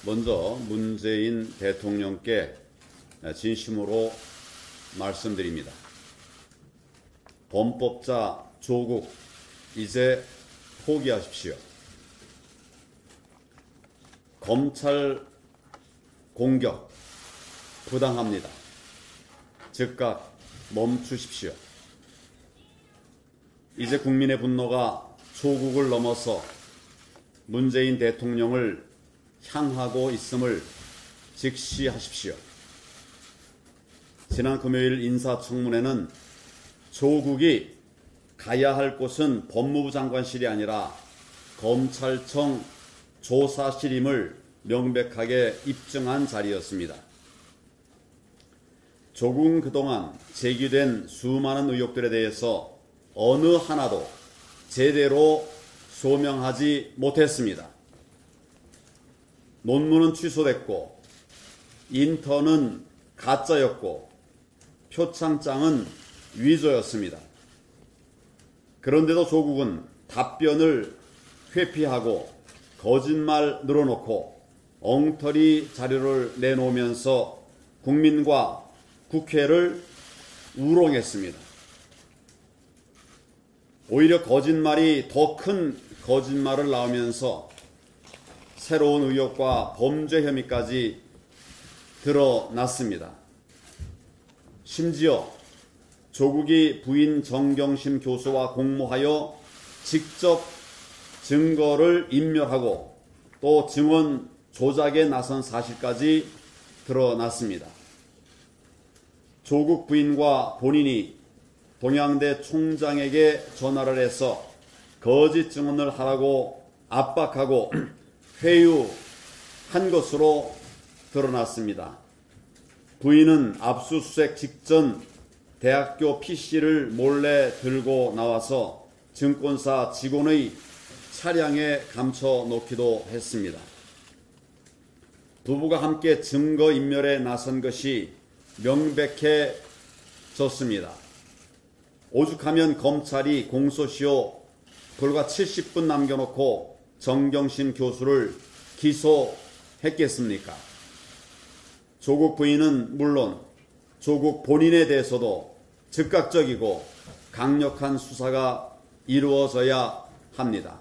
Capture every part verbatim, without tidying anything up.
먼저 문재인 대통령께 진심으로 말씀드립니다. 범법자 조국 이제 포기하십시오. 검찰 공격 부당합니다. 즉각 멈추십시오. 이제 국민의 분노가 조국을 넘어서 문재인 대통령을 향하고 있음을 직시하십시오. 지난 금요일 인사청문회는 조국이 가야 할 곳은 법무부 장관실이 아니라 검찰청 조사실임을 명백하게 입증한 자리였습니다. 조국은 그동안 제기된 수많은 의혹들에 대해서 어느 하나도 제대로 소명하지 못했습니다. 논문은 취소됐고, 인턴은 가짜였고, 표창장은 위조였습니다. 그런데도 조국은 답변을 회피하고 거짓말 늘어놓고 엉터리 자료를 내놓으면서 국민과 국회를 우롱했습니다. 오히려 거짓말이 더 큰 거짓말을 낳으면서 새로운 의혹과 범죄 혐의까지 드러났습니다. 심지어 조국이 부인 정경심 교수와 공모하여 직접 증거를 인멸하고 또 증언 조작에 나선 사실까지 드러났습니다. 조국 부인과 본인이 동양대 총장에게 전화를 해서 거짓 증언을 하라고 압박하고 회유한 것으로 드러났습니다. 부인은 압수수색 직전 대학교 피씨를 몰래 들고 나와서 증권사 직원의 차량에 감춰놓기도 했습니다. 부부가 함께 증거인멸에 나선 것이 명백해졌습니다. 오죽하면 검찰이 공소시효 불과 칠십 분 남겨놓고 정경심 교수를 기소했겠습니까? 조국 부인은 물론 조국 본인에 대해서도 즉각적이고 강력한 수사가 이루어져야 합니다.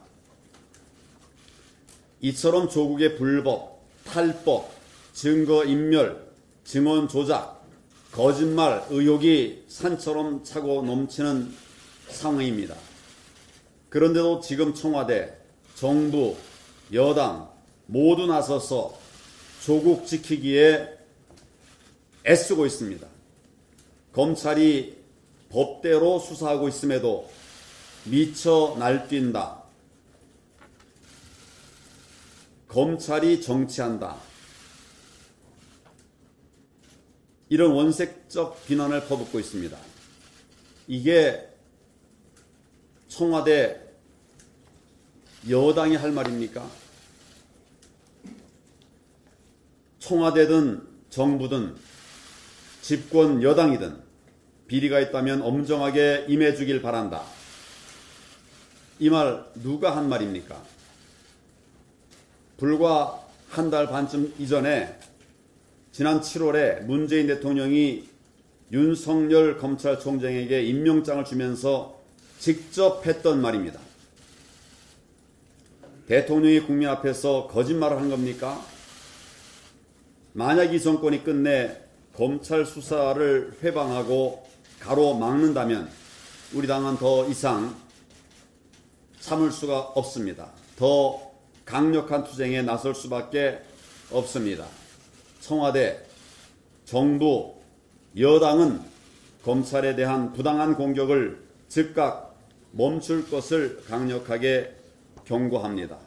이처럼 조국의 불법, 탈법, 증거인멸, 증언 조작, 거짓말 의혹이 산처럼 차고 넘치는 상황입니다. 그런데도 지금 청와대, 정부, 여당 모두 나서서 조국 지키기에 애쓰고 있습니다. 검찰이 법대로 수사하고 있음에도 미쳐 날뛴다. 검찰이 정치한다. 이런 원색적 비난을 퍼붓고 있습니다. 이게 청와대 여당이 할 말입니까? 청와대든 정부든 집권 여당이든 비리가 있다면 엄정하게 임해주길 바란다. 이 말 누가 한 말입니까? 불과 한 달 반쯤 이전에 지난 칠월에 문재인 대통령이 윤석열 검찰총장에게 임명장을 주면서 직접 했던 말입니다. 대통령이 국민 앞에서 거짓말을 한 겁니까? 만약 이 정권이 끝내 검찰 수사를 회방하고 가로막는다면 우리 당은 더 이상 참을 수가 없습니다. 더 강력한 투쟁에 나설 수밖에 없습니다. 청와대, 정부, 여당은 검찰에 대한 부당한 공격을 즉각 멈출 것을 강력하게 경고합니다.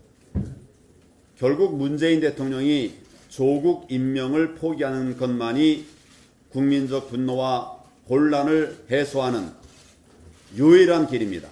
결국 문재인 대통령이 조국 임명을 포기하는 것만이 국민적 분노와 혼란을 해소하는 유일한 길입니다.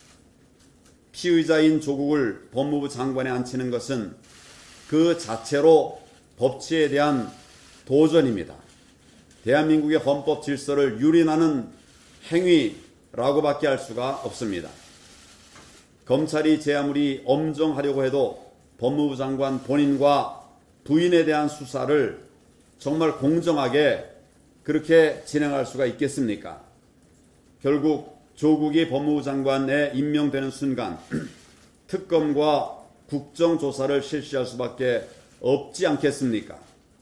피의자인 조국을 법무부 장관에 앉히는 것은 그 자체로 법치에 대한 도전입니다. 대한민국의 헌법 질서를 유린하는 행위라고밖에 할 수가 없습니다. 검찰이 제 아무리 엄정하려고 해도 법무부 장관 본인과 부인에 대한 수사를 정말 공정하게 그렇게 진행할 수가 있겠습니까? 결국 조국이 법무부 장관에 임명되는 순간 특검과 국정조사를 실시할 수밖에 없지 않겠습니까?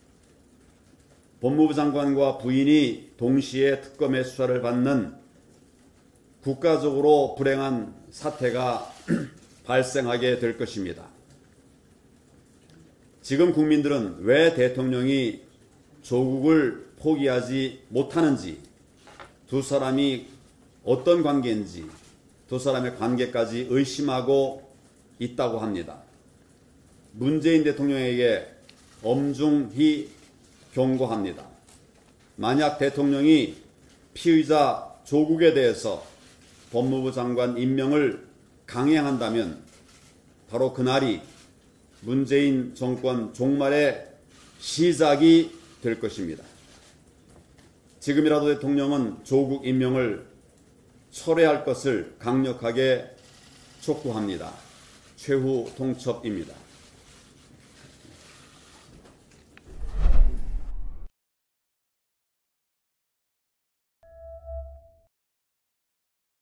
법무부 장관과 부인이 동시에 특검의 수사를 받는 국가적으로 불행한 사태가 발생하게 될 것입니다. 지금 국민들은 왜 대통령이 조국을 포기하지 못하는지, 두 사람이 어떤 관계인지, 두 사람의 관계까지 의심하고 있다고 합니다. 문재인 대통령에게 엄중히 경고합니다. 만약 대통령이 피의자 조국에 대해서 법무부 장관 임명을 강행한다면 바로 그날이 문재인 정권 종말의 시작이 될 것입니다. 지금이라도 대통령은 조국 임명을 철회할 것을 강력하게 촉구합니다. 최후 통첩입니다.